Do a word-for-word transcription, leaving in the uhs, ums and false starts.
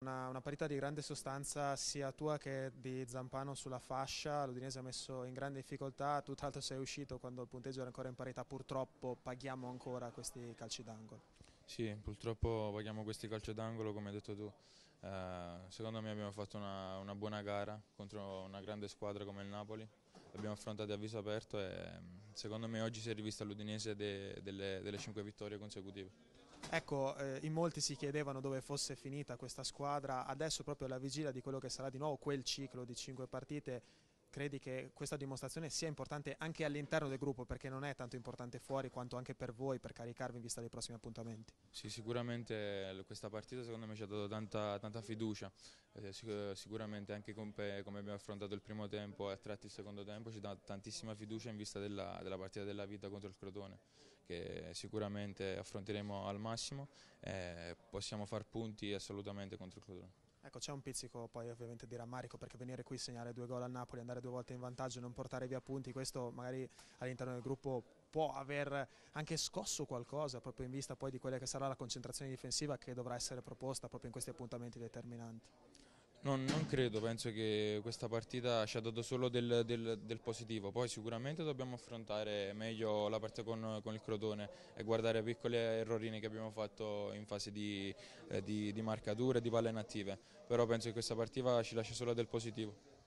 Una, una parità di grande sostanza sia tua che di Zampano sulla fascia, l'Udinese ha messo in grande difficoltà, tu tra l'altro sei uscito quando il punteggio era ancora in parità, purtroppo paghiamo ancora questi calci d'angolo. Sì, purtroppo paghiamo questi calci d'angolo, come hai detto tu. Eh, secondo me abbiamo fatto una, una buona gara contro una grande squadra come il Napoli. L'abbiamo affrontata a viso aperto e secondo me oggi si è rivista l'Udinese de, delle, delle cinque vittorie consecutive. Ecco, eh, in molti si chiedevano dove fosse finita questa squadra, adesso proprio alla vigilia di quello che sarà di nuovo quel ciclo di cinque partite, credi che questa dimostrazione sia importante anche all'interno del gruppo, perché non è tanto importante fuori quanto anche per voi per caricarvi in vista dei prossimi appuntamenti? Sì, sicuramente questa partita secondo me ci ha dato tanta, tanta fiducia, eh, sic- sicuramente anche come, come abbiamo affrontato il primo tempo e a tratti il secondo tempo ci dà tantissima fiducia in vista della, della partita della vita contro il Crotone, che sicuramente affronteremo al massimo e possiamo far punti assolutamente contro il Crotone. Ecco, c'è un pizzico poi ovviamente di rammarico perché venire qui, segnare due gol al Napoli, andare due volte in vantaggio, non portare via punti, questo magari all'interno del gruppo può aver anche scosso qualcosa proprio in vista poi di quella che sarà la concentrazione difensiva che dovrà essere proposta proprio in questi appuntamenti determinanti. Non, non credo, penso che questa partita ci ha dato solo del, del- del positivo, poi sicuramente dobbiamo affrontare meglio la partita con, con il Crotone e guardare piccoli errorini che abbiamo fatto in fase di, eh, di, di marcatura e di palle inattive, però penso che questa partita ci lascia solo del positivo.